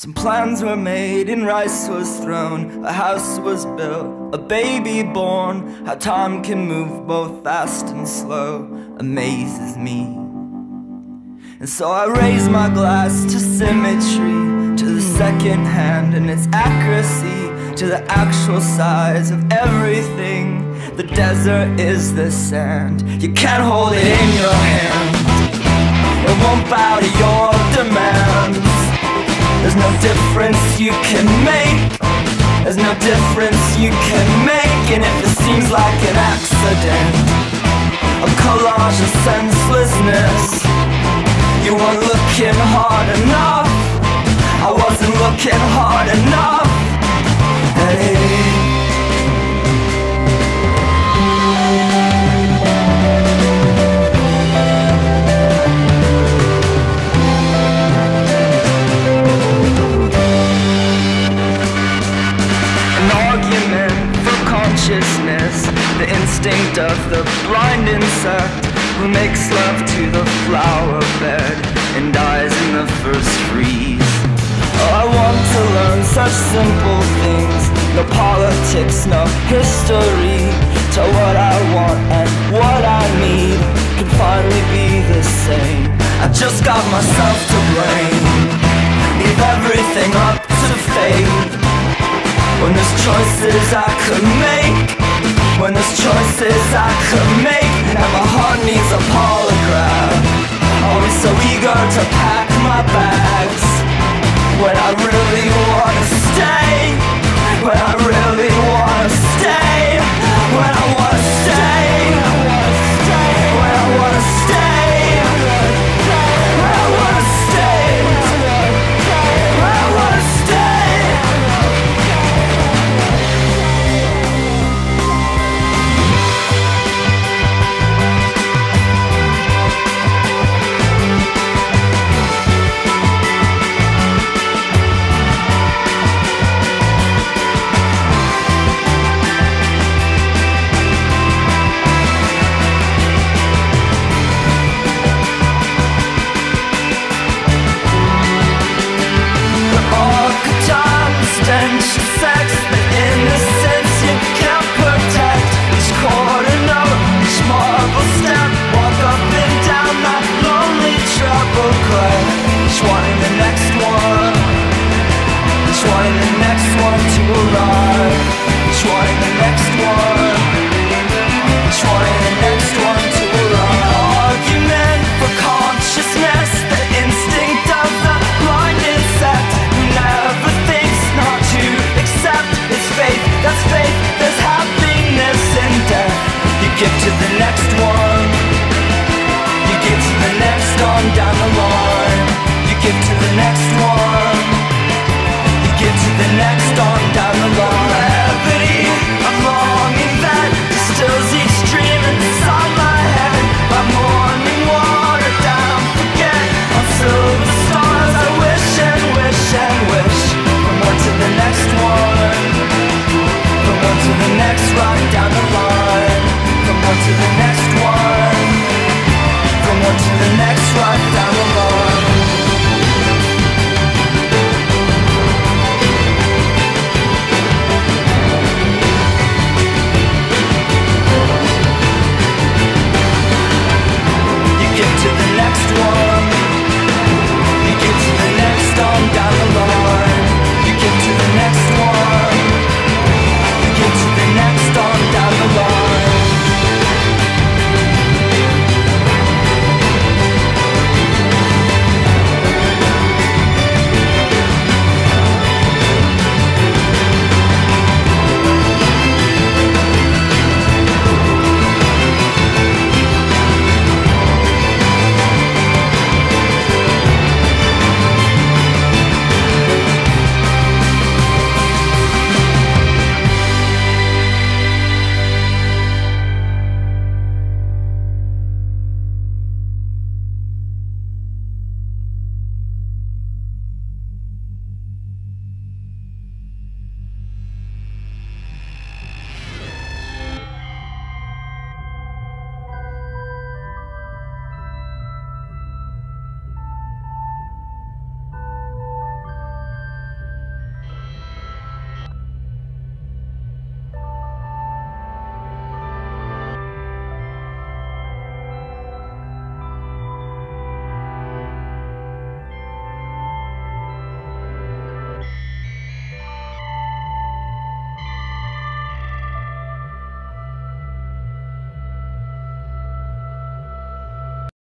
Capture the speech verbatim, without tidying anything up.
Some plans were made and rice was thrown, a house was built, a baby born. How time can move both fast and slow amazes me. And so I raise my glass to symmetry, to the second hand and its accuracy, to the actual size of everything. The desert is the sand, you can't hold it in your hand. It won't bow to your demands. There's no difference you can make. There's no difference you can make. And if it seems like an accident, a collage of senselessness, you weren't looking hard enough. I wasn't looking hard enough. Hey. The instinct of the blind insect who makes love to the flower bed and dies in the first freeze. Oh, I want to learn such simple things, no politics, no history. To what I want and what I need can finally be the same. I just got myself to blame, leave everything up to fate. When there's choices I could make, when there's choices I could make, and my heart needs a polygraph. Always so eager to pack my bags, when I really wanna stay, when I really wanna stay, when I wanna stay, when I wanna stay, when I wanna stay, when I wanna stay, when I wanna stay. Oh,